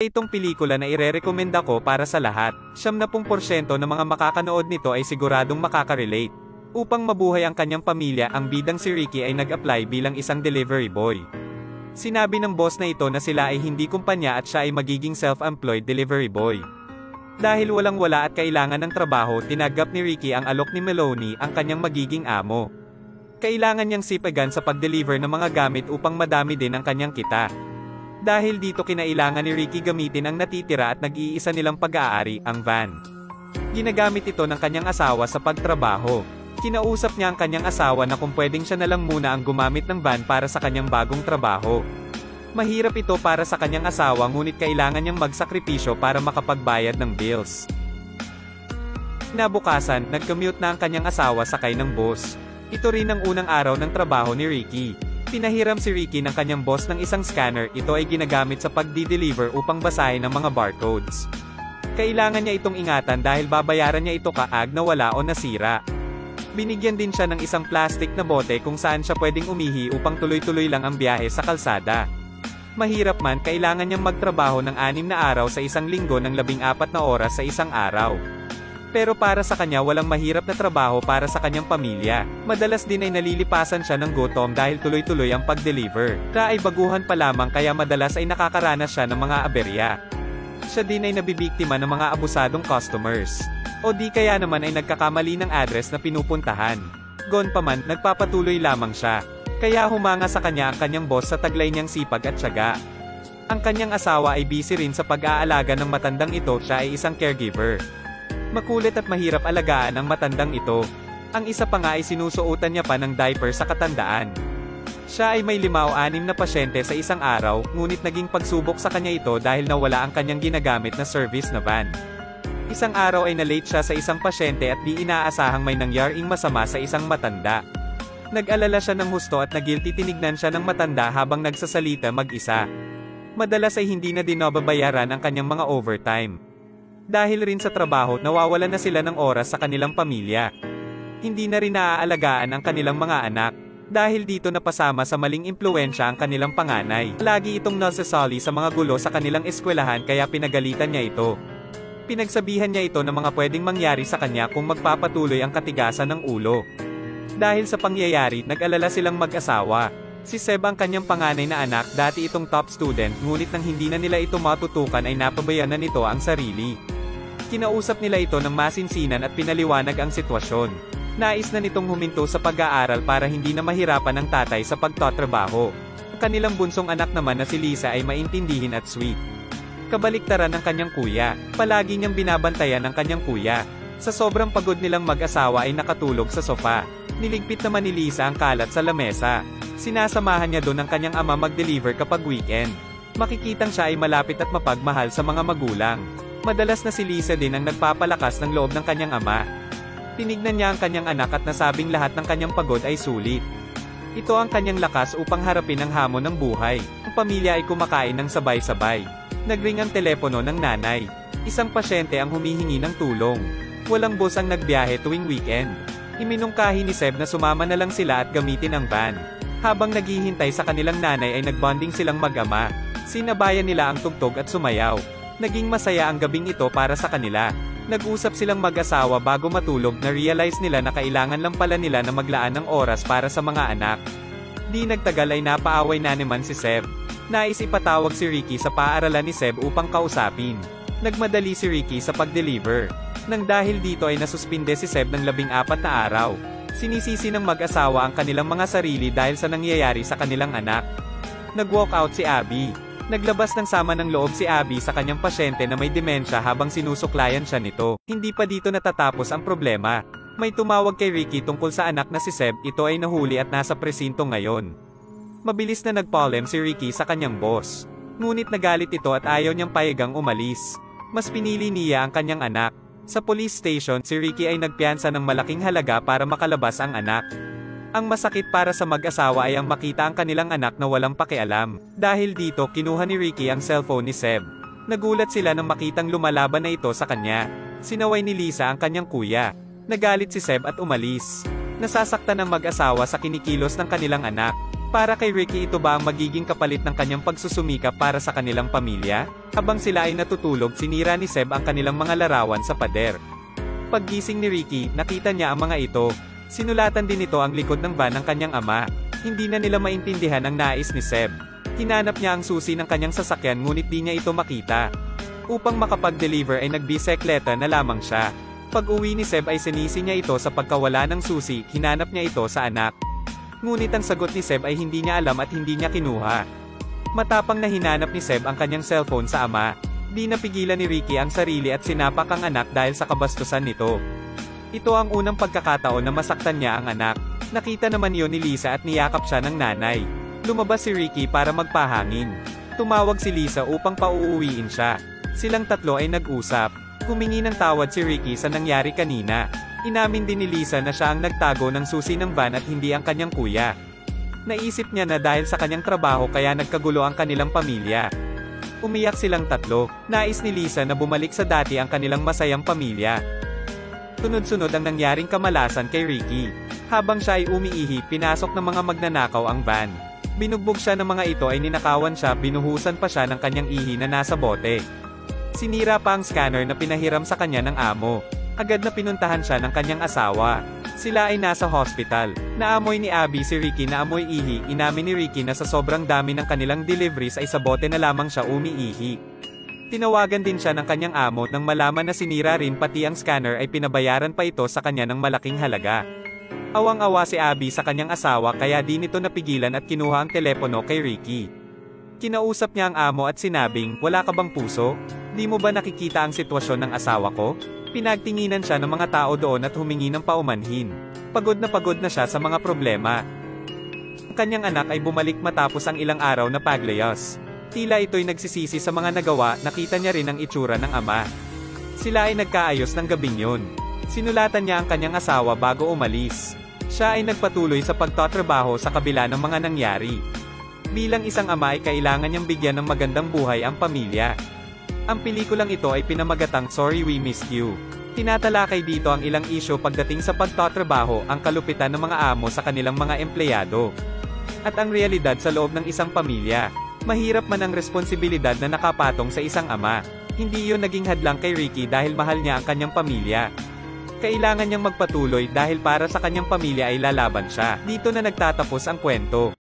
Itong pelikula na irerekomenda ko para sa lahat. 70% ng mga makakanood nito ay siguradong makaka-relate. Upang mabuhay ang kanyang pamilya, ang bidang si Ricky ay nag-apply bilang isang delivery boy. Sinabi ng boss na ito na sila ay hindi kumpanya at siya ay magiging self-employed delivery boy. Dahil walang-wala at kailangan ng trabaho, tinagap ni Ricky ang alok ni Melanie, ang kanyang magiging amo. Kailangan niyang sipagan sa pag-deliver ng mga gamit upang madami din ang kanyang kita. Dahil dito kinailangan ni Ricky gamitin ang natitira at nag-iisa nilang pag-aari, ang van. Ginagamit ito ng kanyang asawa sa pagtrabaho. Kinausap niya ang kanyang asawa na kung pwedeng siya na lang muna ang gumamit ng van para sa kanyang bagong trabaho. Mahirap ito para sa kanyang asawa, ngunit kailangan niyang magsakripisyo para makapagbayad ng bills. Kinabukasan, nag-commute na ang kanyang asawa sakay ng bus. Ito rin ang unang araw ng trabaho ni Ricky. Pinahiram si Ricky ng kanyang boss ng isang scanner. Ito ay ginagamit sa pagdi-deliver upang basahin ang mga barcodes. Kailangan niya itong ingatan dahil babayaran niya ito kaag na wala o nasira. Binigyan din siya ng isang plastic na bote kung saan siya pwedeng umihi upang tuloy-tuloy lang ang biyahe sa kalsada. Mahirap man, kailangan niyang magtrabaho ng 6 na araw sa isang linggo ng 14 na oras sa isang araw. Pero para sa kanya walang mahirap na trabaho para sa kanyang pamilya. Madalas din ay nalilipasan siya ng gutom dahil tuloy-tuloy ang pag-deliver. Siya ay baguhan pa lamang kaya madalas ay nakakaranas siya ng mga aberya. Siya din ay nabibiktima ng mga abusadong customers. O di kaya naman ay nagkakamali ng address na pinupuntahan. Gon pa man, nagpapatuloy lamang siya. Kaya humanga sa kanya ang kanyang boss sa taglay niyang sipag at tiyaga. Ang kanyang asawa ay busy rin sa pag-aalaga ng matandang ito, siya ay isang caregiver. Makulit at mahirap alagaan ang matandang ito. Ang isa pa nga ay sinusuotan niya pa ng diaper sa katandaan. Siya ay may 5 o 6 na pasyente sa isang araw, ngunit naging pagsubok sa kanya ito dahil nawala ang kanyang ginagamit na service na van. Isang araw ay na-late siya sa isang pasyente at di inaasahang may nangyaring masama sa isang matanda. Nag-alala siya ng husto at na-guilty, tinignan siya ng matanda habang nagsasalita mag-isa. Madalas ay hindi na din nababayaran ang kanyang mga overtime. Dahil rin sa trabaho, nawawalan na sila ng oras sa kanilang pamilya. Hindi na rin naaalagaan ang kanilang mga anak. Dahil dito napasama sa maling impluwensya ang kanilang panganay. Lagi itong nasasali sa mga gulo sa kanilang eskwelahan kaya pinagalitan niya ito. Pinagsabihan niya ito ng mga pwedeng mangyari sa kanya kung magpapatuloy ang katigasan ng ulo. Dahil sa pangyayari, nag-alala silang mag-asawa. Si Seb ang kanyang panganay na anak, dati itong top student, ngunit nang hindi na nila ito matutukan ay napabayaan na nito ang sarili. Kinausap nila ito ng masinsinan at pinaliwanag ang sitwasyon. Nais na nitong huminto sa pag-aaral para hindi na mahirapan ang tatay sa pagtatrabaho. Ang kanilang bunsong anak naman na si Lisa ay maintindihin at sweet. Kabaliktaran ng kanyang kuya, palagi niyang binabantayan ang kanyang kuya. Sa sobrang pagod nilang mag-asawa ay nakatulog sa sofa. Niligpit naman ni Lisa ang kalat sa lamesa. Sinasamahan niya doon ang kanyang ama mag-deliver kapag weekend. Makikitang siya ay malapit at mapagmahal sa mga magulang. Madalas na si Lisa din ang nagpapalakas ng loob ng kanyang ama. Tinignan niya ang kanyang anak at nasabing lahat ng kanyang pagod ay sulit. Ito ang kanyang lakas upang harapin ang hamon ng buhay. Ang pamilya ay kumakain ng sabay-sabay. Nagring ang telepono ng nanay. Isang pasyente ang humihingi ng tulong. Walang bus ang nagbiyahe tuwing weekend. Iminungkahi ni Seb na sumama na lang sila at gamitin ang van. Habang naghihintay sa kanilang nanay ay nagbonding silang mag-ama. Sinabayan nila ang tugtog at sumayaw. Naging masaya ang gabing ito para sa kanila. Nag-usap silang mag-asawa bago matulog, na realize nila na kailangan lang pala nila na maglaan ng oras para sa mga anak. Di nagtagal ay napaaway na naman si Seb. Nais ipatawag si Ricky sa paaralan ni Seb upang kausapin. Nagmadali si Ricky sa pag-deliver. Nang dahil dito ay nasuspinde si Seb ng 14 na araw. Sinisisi ng mag-asawa ang kanilang mga sarili dahil sa nangyayari sa kanilang anak. Nag-walk out si Abby. Naglabas ng sama ng loob si Abby sa kanyang pasyente na may demensya habang sinusuklayan siya nito. Hindi pa dito natatapos ang problema. May tumawag kay Ricky tungkol sa anak na si Seb, ito ay nahuli at nasa presinto ngayon. Mabilis na nagpolem si Ricky sa kanyang boss. Ngunit nagalit ito at ayaw niyang payagang umalis. Mas pinili niya ang kanyang anak. Sa police station, si Ricky ay nagpiyansa ng malaking halaga para makalabas ang anak. Ang masakit para sa mag-asawa ay ang makita ang kanilang anak na walang pakialam. Dahil dito, kinuha ni Ricky ang cellphone ni Seb. Nagulat sila nang makitang lumalaban na ito sa kanya. Sinaway ni Lisa ang kanyang kuya. Nagalit si Seb at umalis. Nasasaktan ang mag-asawa sa kinikilos ng kanilang anak. Para kay Ricky, ito ba ang magiging kapalit ng kanyang pagsusumikap para sa kanilang pamilya? Habang sila ay natutulog, sinira ni Seb ang kanilang mga larawan sa pader. Paggising ni Ricky, nakita niya ang mga ito. Sinulatan din ito ang likod ng van ng kanyang ama. Hindi na nila maintindihan ang nais ni Seb. Hinanap niya ang susi ng kanyang sasakyan ngunit di niya ito makita. Upang makapag-deliver ay nagbisikleta na lamang siya. Pag-uwi ni Seb ay sinisi niya ito sa pagkawala ng susi, hinanap niya ito sa anak. Ngunit ang sagot ni Seb ay hindi niya alam at hindi niya kinuha. Matapang na hinanap ni Seb ang kanyang cellphone sa ama. Di napigilan ni Ricky ang sarili at sinapak ang anak dahil sa kabastusan nito. Ito ang unang pagkakataon na masaktan niya ang anak. Nakita naman iyon ni Lisa at niyakap siya ng nanay. Lumabas si Ricky para magpahangin. Tumawag si Lisa upang pauuwiin siya. Silang tatlo ay nag-usap. Humingi ng tawad si Ricky sa nangyari kanina. Inamin din ni Lisa na siya ang nagtago ng susi ng van at hindi ang kanyang kuya. Naisip niya na dahil sa kanyang trabaho kaya nagkagulo ang kanilang pamilya. Umiyak silang tatlo. Nais ni Lisa na bumalik sa dati ang kanilang masayang pamilya. Sunod-sunod ang nangyaring kamalasan kay Ricky. Habang siya ay umiihi, pinasok ng mga magnanakaw ang van. Binugbog siya ng mga ito ay ninakawan siya, binuhusan pa siya ng kanyang ihi na nasa bote. Sinira pa ang scanner na pinahiram sa kanya ng amo. Agad na pinuntahan siya ng kanyang asawa. Sila ay nasa hospital. Naamoy ni Abby si Ricky na amoy ihi. Inamin ni Ricky na sa sobrang dami ng kanilang deliveries ay sa bote na lamang siya umiihi. Tinawagan din siya ng kanyang amo nang malaman na sinira rin pati ang scanner ay pinabayaran pa ito sa kanya ng malaking halaga. Awang-awa si Abby sa kanyang asawa kaya di nito napigilan at kinuha ang telepono kay Ricky. Kinausap niya ang amo at sinabing, "Wala ka bang puso? Di mo ba nakikita ang sitwasyon ng asawa ko?" Pinagtinginan siya ng mga tao doon at humingi ng paumanhin. Pagod na siya sa mga problema. Ang kanyang anak ay bumalik matapos ang ilang araw na paglayas. Tila ito'y nagsisisi sa mga nagawa, nakita niya rin ang itsura ng ama. Sila ay nagkaayos ng gabing yun. Sinulatan niya ang kanyang asawa bago umalis. Siya ay nagpatuloy sa pagtatrabaho sa kabila ng mga nangyari. Bilang isang ama ay kailangan niyang bigyan ng magandang buhay ang pamilya. Ang pelikulang ito ay pinamagatang Sorry We Missed You. Tinatalakay dito ang ilang isyu pagdating sa pagtatrabaho, ang kalupitan ng mga amo sa kanilang mga empleyado. At ang realidad sa loob ng isang pamilya. Mahirap man ang responsibilidad na nakapatong sa isang ama. Hindi iyon naging hadlang kay Ricky dahil mahal niya ang kanyang pamilya. Kailangan niyang magpatuloy dahil para sa kanyang pamilya ay lalaban siya. Dito na nagtatapos ang kwento.